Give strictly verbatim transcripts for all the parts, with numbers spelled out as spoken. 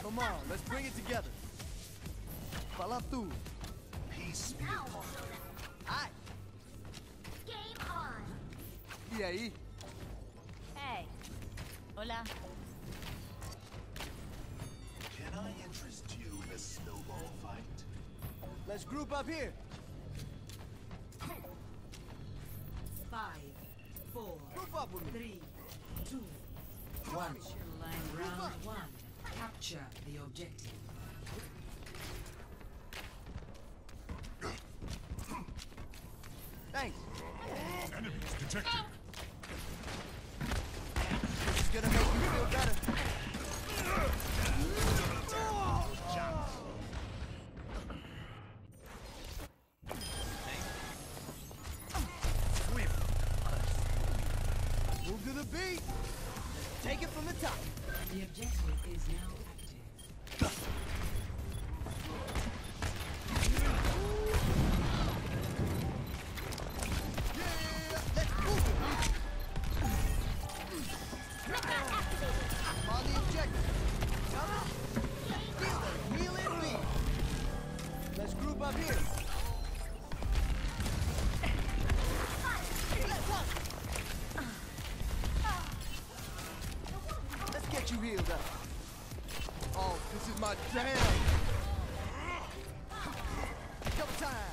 Come on, let's bring it together. Fala tu. Peace be upon you. Ai. Game on. E aí? Hey. Hola. Can I interest you in a snowball fight? Let's group up here. Five, four, Group up with me. three, two, One. round one. Capture the objective. Thanks. Enemies detected. This is gonna make you feel better. Move to the beat. Take it from the top. The objective is now active. Yeah, let's move it. On the objective. Feel the wheel and lead. Let's group up here. Let's up. Let's get you healed up. Oh, this is my jam. Double time.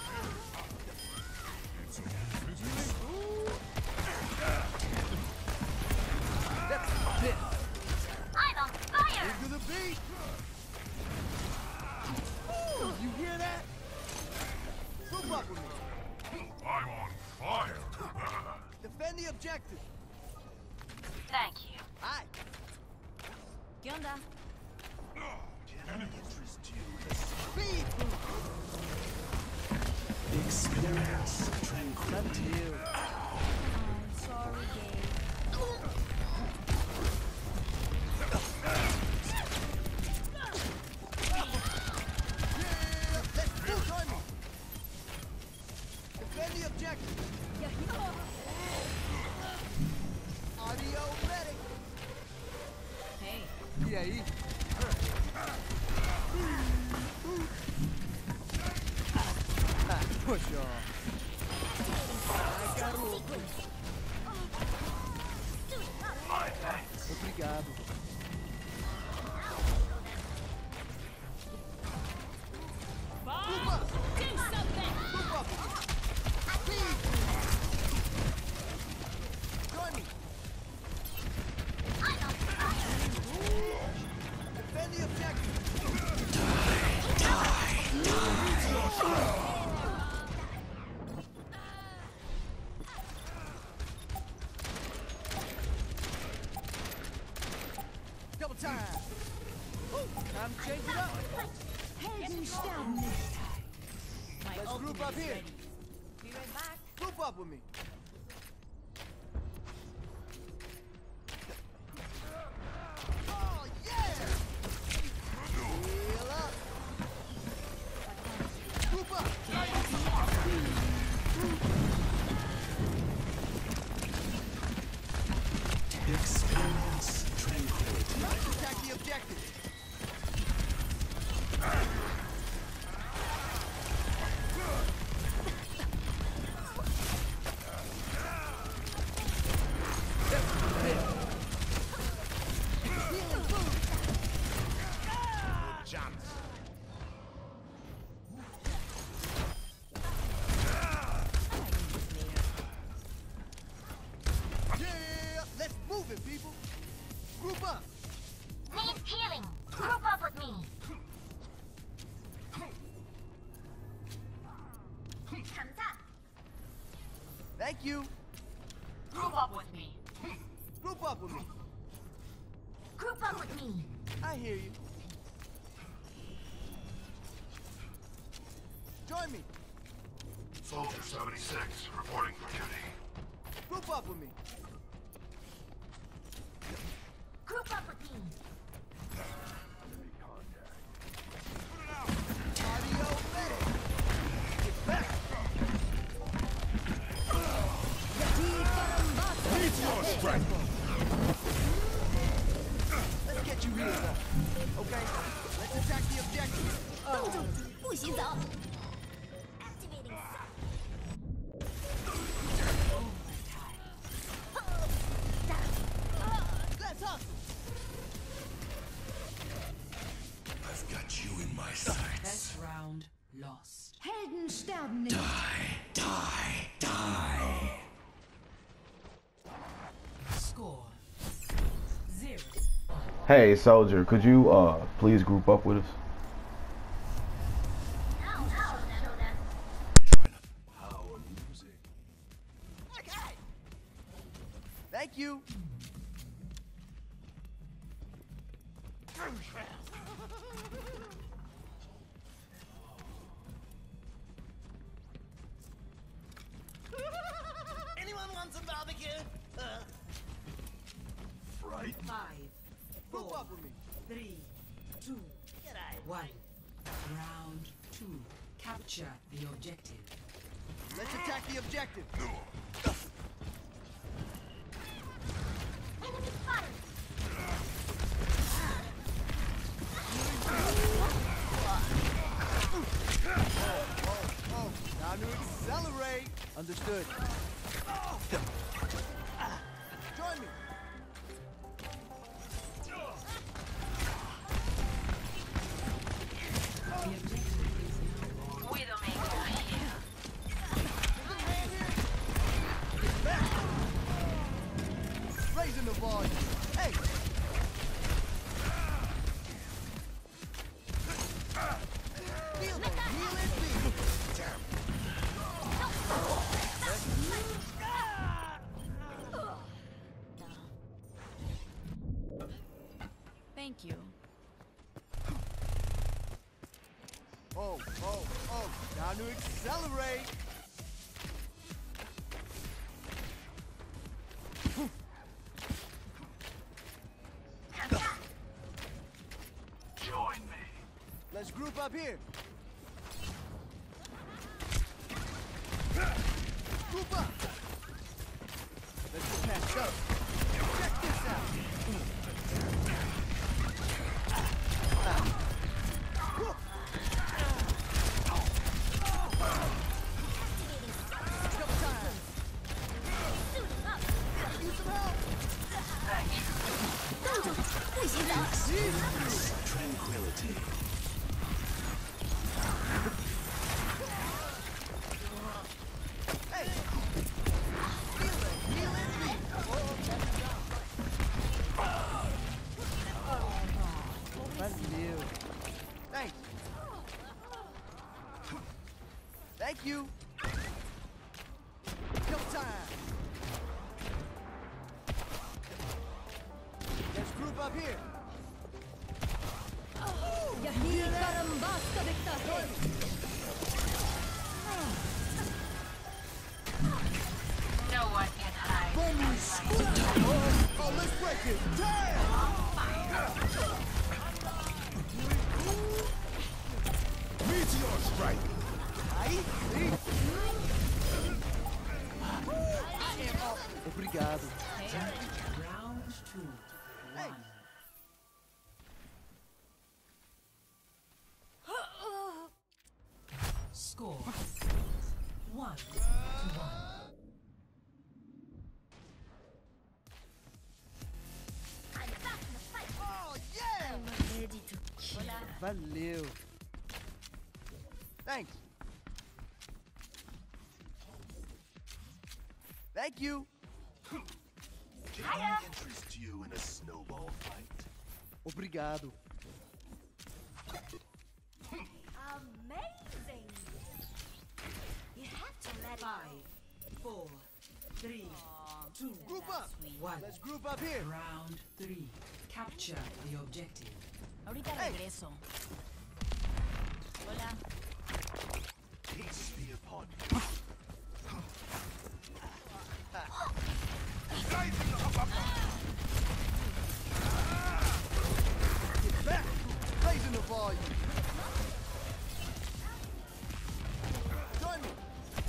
That's it. I'm on fire! Move to the beat. Ooh, you hear that? Group up with me. I'm on fire. Defend the objective. Thank you. Aye. ¿Qué onda? Can I interest you in a Speed experience tranquility? Until. I'm sorry, Gabe. Yeah, let's go, join me. Defend the objective. Audio medic. Hey. E aí? Ah, push off. Ai, garoto. My thanks. Obrigado. Group up. Do something! Group up. Speed. Join me. I'm on fire! Defend the objective. Double time. Oh, time to change it up. My Let's ultimate group up is here. ready. Be right back. Group up with me. Oh, yeah! Heal up. Group up. Experience tranquility. Let's attack the objective. Healing food. Chance. Yeah, let's move it, people. Group up. Need healing. Group up with me. 감사. Thank you. Group up with me. Group up with me. Group up with me. I hear you. Join me. Soldier seventy-six reporting for duty. Group up with me. Group up with me. Audio medic. Get back. Needs your strength. Let's get you healed up. Okay? 洗澡。Activating. Let's hustle. I've got you in my sights. Best round lost. Helden sterben nicht. Die, die, die. Score zero. Hey, soldier, could you uh please group up with us? Power music. Okay. Thank you. Anyone want some barbecue? Uh, Right. Five, group four, up with me. three, two, G'day. one. Round two. Capture the objective. Let's attack the objective. Enemy spotted. Oh, time to accelerate. Understood. Join me. The objective is now Raising the volume. Hey. Feel the healing beat. Thank you. Oh, oh, oh. Time to accelerate. Join me. Let's group up here. Group up. Let's get patched up. Check this out. Double time. Suiting up. Need some help. 不洗澡。 Tranquility. Hey. Feel the healing beat. Oh, that's down. Valeu. Thanks. Thank you. No time. Let's group up here. यही कर्म वास्तव दिखता है। No one can hide. Oh, oh, let's break it. Damn! Meteor strike. Aí, sim. Obrigado. round two. Hey. One. Score one to one. I'm back in the fight. Oh, yeah! I'm ready to kill. Valeu. Thanks. Thank you. Do any interest you in a snowball fight? Obrigado. Amazing. You have to let it Five, four, three, two, Group up. one. Let's group up here. Round three. Capture the objective. Ahorita Hey. regreso. Hola. Peace be upon you. Get back. Raising the volume. Join me.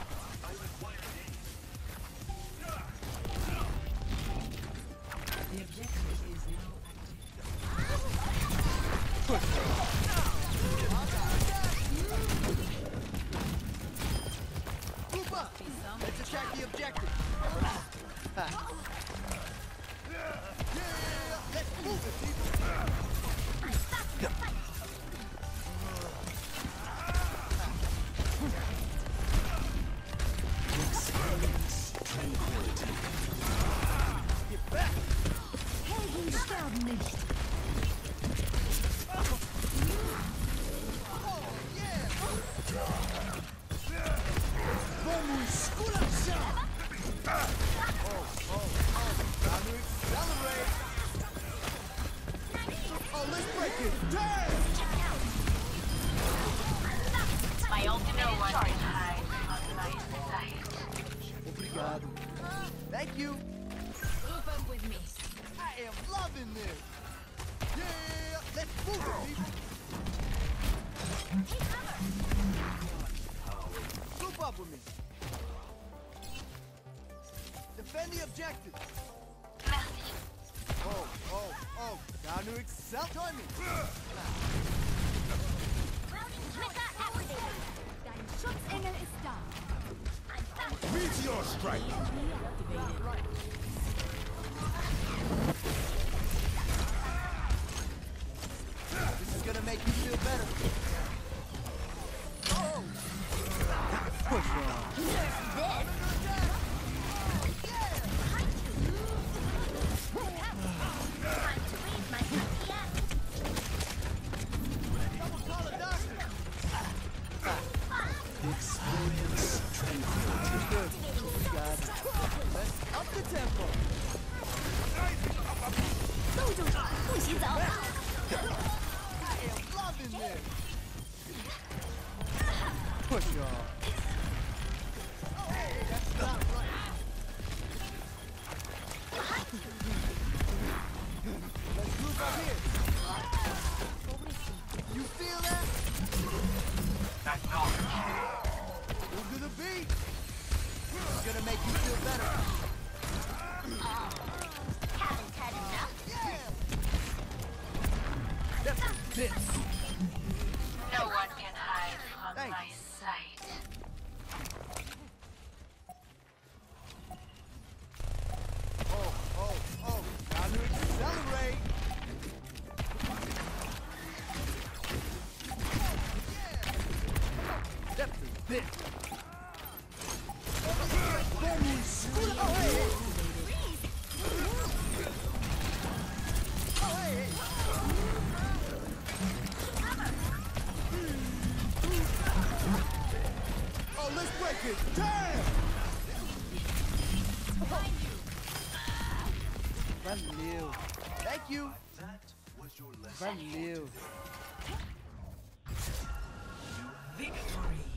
The objective is now active. Let's attack the objective. Ha. Yeah, let's move it, people. Get back. Helden sterben nicht. Vamos colapsar! Oh, oh, oh. Time to accelerate! Oh, let's break it! Damn! My ultimate is charged. Obrigado. Thank you. Group up with me. I am loving this. Yeah, let's move it, people. Group up with me. Defend the objective. Oh, oh, oh. Time to excel. Join me. Dein Schutzengel ist da. Meteor strike! This is gonna make you feel better. Oh! Push on. Someone call a doctor. Experience tranquility. Good. You got it. Let's up the tempo. 速度不许走。 I am loving this. Push on. Hey, that's not right. Let's move up here. You feel that? Move to the beat. It's gonna make you feel better. Haven't had enough. Yeah. That's this. No one can hide from Thanks. my sight. Oh, oh, oh. Time to accelerate. That's this. Oh, hey, hey. Oh, hey, hey. Oh, let's break it. Damn! Valeu. Thank you. That was your lesson. Valeu. Victory.